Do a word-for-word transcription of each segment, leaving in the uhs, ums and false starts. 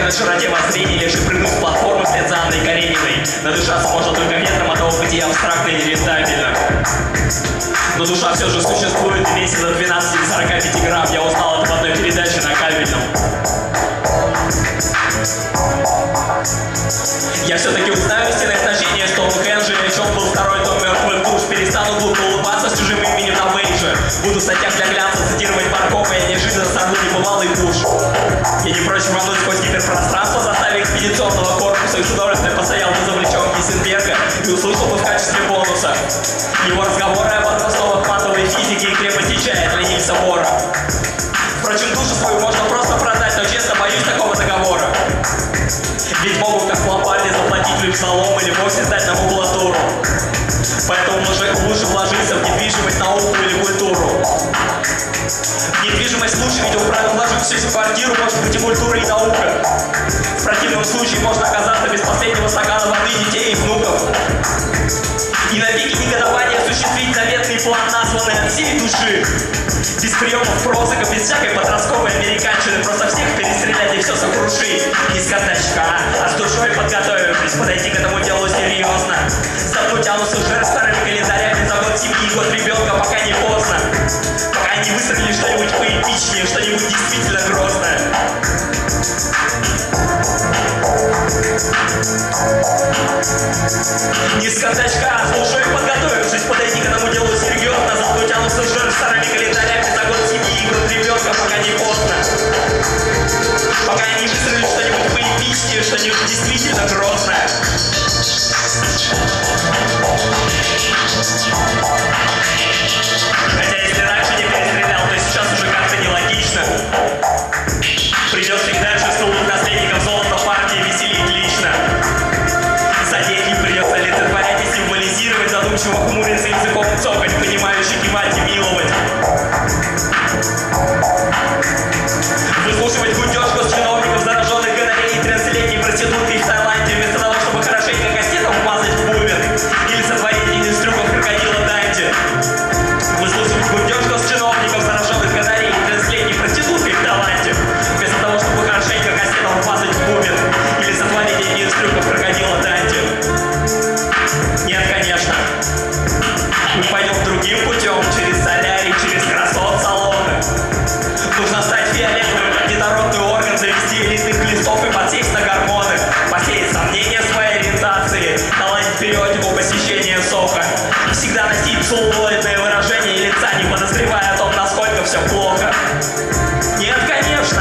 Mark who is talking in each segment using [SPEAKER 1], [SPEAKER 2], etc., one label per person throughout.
[SPEAKER 1] на широте воззрения, лишь и прыгнуть с платформы вслед за Анной Карениной. Надышаться можно только ветром, а того пути абстрактно и нерентабельно. Но душа все же существует, и весит от двенадцати до сорока пяти грамм. Я узнал это в одной передаче на кабельном. Я все-таки узнаю истинное значение, что он Хенджи, о чем был второй том мертвых душ. Перестану глупо улыбаться с чужим именем на вейже. Буду в статьях для глянца цитировать Баркова, я неожиданно сорву небывалый пуш. Я не прочь рвануть сквозь гиперпространство в составе экспедиционного корпуса и с удовольствием постоял на завлеченке Гейзенберга и услышал бы в качестве бонуса его разговоры об основах квантовой физики и крепости чая для Нильса Бора. Впрочем, душу свою можно просто продать, но честно боюсь такого договора. Ведь могут как в ломбарде заплатить лишь залом или вовсе сдать на макулатуру. Поэтому лучше, лучше вложиться в недвижимость, науку или культуру. В недвижимость лучше, ведь управил вложить всю эту квартиру, может быть и культура, и наука. В противном случае можно оказаться без последнего стакана воды, детей и внуков. И на пике негодования осуществить заветный план, названный от всей души. Без приемов прозыка, без всякой подростковой американщины, просто всех перестрелять и все сокрушить. Не с казачка, а с душой подготовившись, подойти к этому делу серьезно. Запнуть анус уже старыми календарями за год семьи, год ребенка, пока не поздно. Пока не выстрелили что-нибудь поэпичнее, что-нибудь действительно грозное. Не с казачка, а с душой подготовившись, подойти к этому делу серьезно. Запнуть анус уже старыми календарями за год семьи и год ребенка, пока не поздно. Пока не выстрелили что-нибудь поэпичнее, что-нибудь действительно грозное. Хотя если раньше не перестрелял, то сейчас уже как-то нелогично. Придется и дальше стулных наследников золота партии веселить лично. За деньги придется олицетворять и символизировать, задумчиво хмуриться языком цокать, понимающий кивать и миловать. Выслушивать гудеж госчиновников, зараженных гонореей, тридцатилетней проституткой в Таиланде, вместо того, чтобы хорошенько кастетом вмазать в бубен или сотворить один из трюков крокодила Данди. Выслушивать гудеж госчиновников, зараженных гонореей, тридцатилетней проституткой в Таиланде, вместо того, чтобы хорошенько кастетом вмазать в бубен или сотворить один из трюков крокодила Данди. Нет, конечно. Мы пойдем другим путем, через солярий, через красот-салоны. Нужно стать фиолетовым, как детородный орган, завести элитных глистов и подсесть на гормоны, посеять сомнения своей ориентации, наладить периодику посещения сока, всегда носить целлулоидное выражение лица, не подозревая о том, насколько все плохо. Нет, конечно.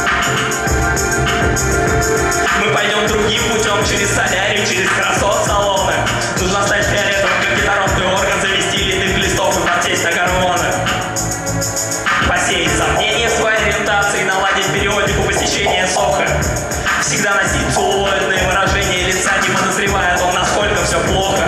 [SPEAKER 1] Мы пойдем другим путем, через солярий, через красот-салоны. Нужно стать фиолетовым, как детородный орган, завести элитных глистов и подсесть на гормоны, посеять сомнения в своей ориентации, наладить периодику посещения сока, всегда носить целлулоидное выражение лица, не подозревая о том, насколько все плохо.